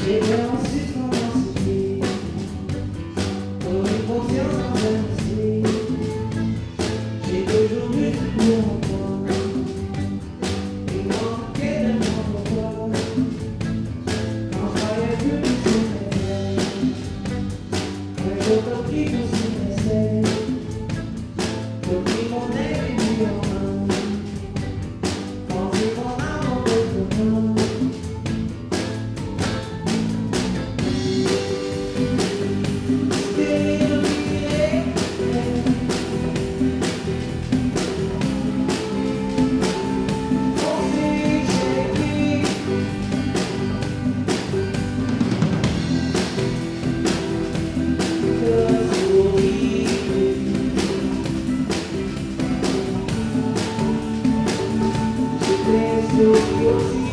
J'étais en suspens dans ce film, pour une confiance en merci. J'ai toujours eu tout pour moi, il manquait de moi pourquoi. Quand je croyais plus que c'était un jour compris que c'était compris mon aide et mis en main, pensé mon amour de demain. You'll see